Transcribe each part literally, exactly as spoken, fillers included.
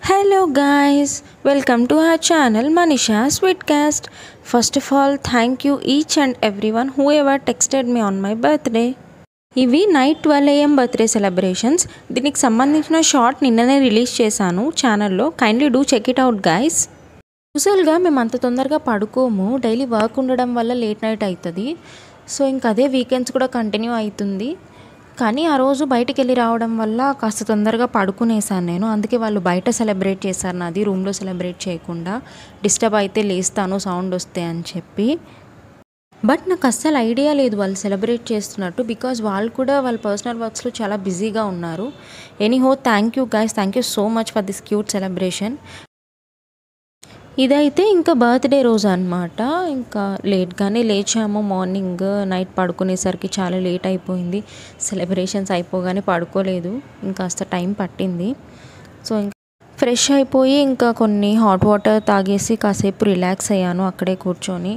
Hello guys, welcome to our channel Manisha Sweetcast. First of all, thank you each and everyone whoever texted me on my birthday. ఇవి night twelve AM birthday celebrations. దీనికి సంబంధించిన short నిన్ననే release చేశాను ఛానల్లో. Kindly do check it out guys. యూజువల్గా మేము అంత తొందరగా పడుకోము, డైలీ వర్క్ ఉండడం వల్ల లేట్ నైట్ అవుతుంది. సో ఇంకా అదే వీకెండ్స్ కూడా కంటిన్యూ అవుతుంది. కానీ ఆ రోజు బయటికి వెళ్ళి రావడం వల్ల కాస్త తొందరగా పడుకునేసాను నేను. అందుకే వాళ్ళు బయట సెలబ్రేట్ చేశారు, నాది రూమ్లో సెలబ్రేట్ చేయకుండా. డిస్టర్బ్ అయితే లేస్తాను సౌండ్ వస్తే అని చెప్పి. బట్ నాకు అస్సలు ఐడియా లేదు వాళ్ళు సెలబ్రేట్ చేస్తున్నట్టు, బికాజ్ వాళ్ళు కూడా వాళ్ళ పర్సనల్ వర్క్స్లో చాలా బిజీగా ఉన్నారు. Anyhow, thank you guys, thank you so much for this cute celebration. ఇదైతే ఇంకా బర్త్డే రోజు అనమాట. ఇంకా లేట్గానే లేచాము. మార్నింగ్ నైట్ పడుకునేసరికి చాలా లేట్ అయిపోయింది. సెలబ్రేషన్స్ అయిపోగానే పడుకోలేదు, ఇంకాస్త టైం పట్టింది. సో ఇంకా ఫ్రెష్ అయిపోయి ఇంకా కొన్ని హాట్ వాటర్ తాగేసి కాసేపు రిలాక్స్ అయ్యాను అక్కడే కూర్చొని.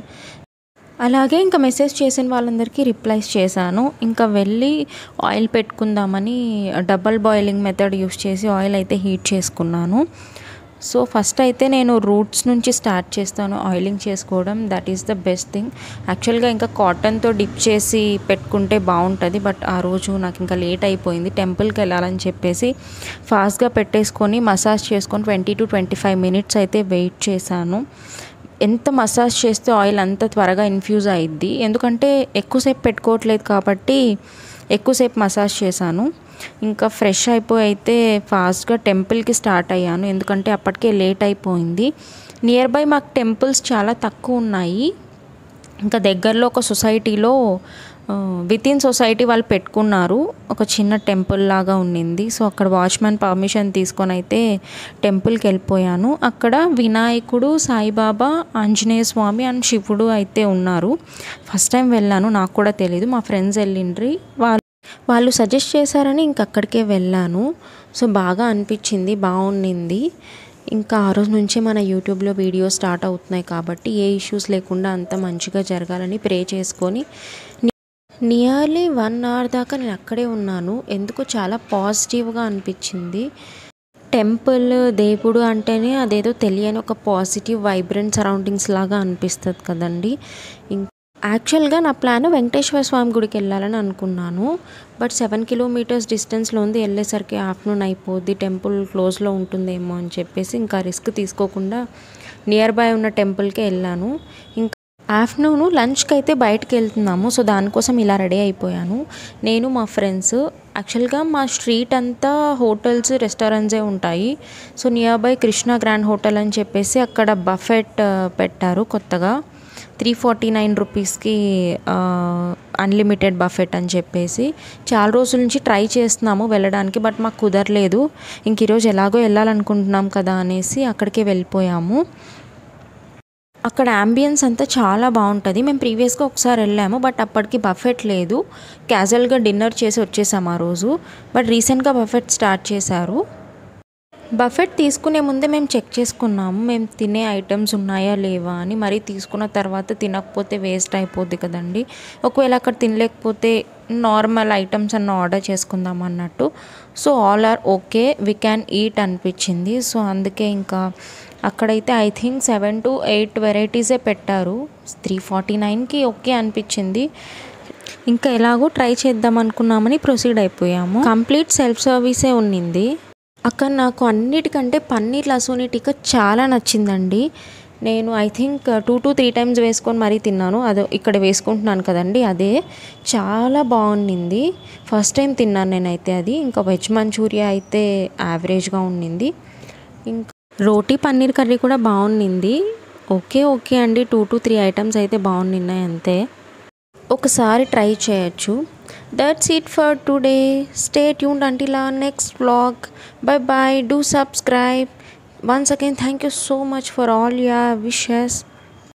అలాగే ఇంకా మెసేజ్ చేసిన వాళ్ళందరికీ రిప్లైస్ చేశాను. ఇంకా వెళ్ళి ఆయిల్ పెట్టుకుందామని డబల్ బాయిలింగ్ మెథడ్ యూస్ చేసి ఆయిల్ అయితే హీట్ చేసుకున్నాను. సో ఫస్ట్ అయితే నేను రూట్స్ నుంచి స్టార్ట్ చేస్తాను ఆయిలింగ్ చేసుకోవడం. That is the best thing. యాక్చువల్గా ఇంకా కాటన్తో డిప్ చేసి పెట్టుకుంటే బాగుంటుంది, బట్ ఆ రోజు నాకు ఇంకా లేట్ అయిపోయింది. టెంపుల్కి వెళ్ళాలని చెప్పేసి ఫాస్ట్గా పెట్టేసుకొని మసాజ్ చేసుకొని twenty to twenty five minutes అయితే వెయిట్ చేశాను. ఎంత మసాజ్ చేస్తే ఆయిల్ అంత త్వరగా ఇన్ఫ్యూజ్ అయ్యిద్ది, ఎందుకంటే ఎక్కువసేపు పెట్టుకోవట్లేదు కాబట్టి ఎక్కువసేపు మసాజ్ చేశాను. ఇంకా ఫ్రెష్ అయిపోయి అయితే ఫాస్ట్గా టెంపుల్కి స్టార్ట్ అయ్యాను, ఎందుకంటే అప్పటికే లేట్ అయిపోయింది. నియర్ బై మాకు టెంపుల్స్ చాలా తక్కువ ఉన్నాయి. ఇంకా దగ్గరలో ఒక సొసైటీలో విత్ ఇన్ సొసైటీ వాళ్ళు పెట్టుకున్నారు, ఒక చిన్న టెంపుల్ లాగా ఉండింది. సో అక్కడ వాచ్మెన్ పర్మిషన్ తీసుకొని అయితే టెంపుల్కి వెళ్ళిపోయాను. అక్కడ వినాయకుడు, సాయిబాబా, ఆంజనేయ స్వామి అండ్ శివుడు అయితే ఉన్నారు. ఫస్ట్ టైం వెళ్ళాను, నాకు కూడా తెలీదు. మా ఫ్రెండ్స్ వెళ్ళిండ్రి, వాళ్ళు వాళ్ళు సజెస్ట్ చేశారని ఇంక అక్కడికే వెళ్ళాను. సో బాగా అనిపించింది, బాగుండింది. ఇంకా ఆ రోజు నుంచే మన యూట్యూబ్లో వీడియోస్ స్టార్ట్ అవుతున్నాయి కాబట్టి ఏ ఇష్యూస్ లేకుండా అంత మంచిగా జరగాలని ప్రే చేసుకొని నియర్లీ వన్ అవర్ దాకా నేను అక్కడే ఉన్నాను. ఎందుకో చాలా పాజిటివ్గా అనిపించింది. టెంపుల్, దేవుడు అంటేనే అదేదో తెలియని ఒక పాజిటివ్ వైబ్రెంట్ సరౌండింగ్స్ లాగా అనిపిస్తుంది కదండి. ఇంకా యాక్చువల్గా నా ప్లాన్ వెంకటేశ్వర స్వామి గుడికి వెళ్ళాలని అనుకున్నాను, బట్ సెవెన్ కిలోమీటర్స్ డిస్టెన్స్లో ఉంది. వెళ్ళేసరికి ఆఫ్టర్నూన్ అయిపోద్ది, టెంపుల్ క్లోజ్లో ఉంటుందేమో అని చెప్పేసి ఇంకా రిస్క్ తీసుకోకుండా నియర్ బై ఉన్న టెంపుల్కే వెళ్ళాను. ఇంకా ఆఫ్టర్నూన్ లంచ్కి అయితే బయటకు వెళ్తున్నాము. సో దానికోసం ఇలా రెడీ అయిపోయాను నేను, మా ఫ్రెండ్స్. యాక్చువల్గా మా స్ట్రీట్ అంతా హోటల్స్, రెస్టారెంట్సే ఉంటాయి. So nearby Krishna grand hotel అని చెప్పేసి అక్కడ బఫెట్ పెట్టారు కొత్తగా, త్రీ ఫార్టీ నైన్ రూపీస్కి అన్లిమిటెడ్ బఫెట్ అని చెప్పేసి. చాలా రోజుల నుంచి ట్రై చేస్తున్నాము వెళ్ళడానికి, బట్ మాకు కుదరలేదు. ఇంక ఈరోజు ఎలాగో వెళ్ళాలనుకుంటున్నాం కదా అనేసి అక్కడికే వెళ్ళిపోయాము. అక్కడ అంబియన్స్ అంతా చాలా బాగుంటుంది. మేము ప్రీవియస్గా ఒకసారి వెళ్ళాము, బట్ అప్పటికి బఫెట్ లేదు. క్యాజువల్గా డిన్నర్ చేసి వచ్చేసాము ఆ రోజు, బట్ రీసెంట్గా బఫెట్ స్టార్ట్ చేశారు. బఫెట్ తీసుకునే ముందే మేము చెక్ చేసుకున్నాము మేము తినే ఐటమ్స్ ఉన్నాయా లేవా అని. మరీ తీసుకున్న తర్వాత తినకపోతే వేస్ట్ అయిపోద్ది కదండి. ఒకవేళ అక్కడ తినలేకపోతే నార్మల్ ఐటమ్స్ అన్న ఆర్డర్ చేసుకుందాం అన్నట్టు. So all are okay, we can eat అనిపించింది. సో అందుకే ఇంకా అక్కడైతే I think seven to eight వెరైటీసే పెట్టారు. త్రీ ఫార్టీ నైన్కి ఓకే అనిపించింది. ఇంకా ఎలాగో ట్రై చేద్దాం అనుకున్నామని ప్రొసీడ్ అయిపోయాము. కంప్లీట్ సెల్ఫ్ సర్వీసే ఉన్నింది. అక్కడ నాకు అన్నిటికంటే పన్నీర్ లసూని టిక్కా చాలా నచ్చిందండి. నేను I think two to three times వేసుకొని మరీ తిన్నాను. అదే ఇక్కడ వేసుకుంటున్నాను కదండి, అదే చాలా బాగుండింది. ఫస్ట్ టైం తిన్నాను నేనైతే అది. ఇంకా వెజ్ మంచూరియా అయితే యావరేజ్గా ఉండింది. ఇంకా రోటీ పన్నీర్ కర్రీ కూడా బాగుండింది. ఓకే ఓకే అండి, టూ టు త్రీ ఐటమ్స్ అయితే బాగున్నాయి అంతే. ఒకసారి ట్రై చేయొచ్చు. That's it for today. Stay tuned until our next vlog. Bye bye. Do subscribe. Once again, thank you so much for all your wishes.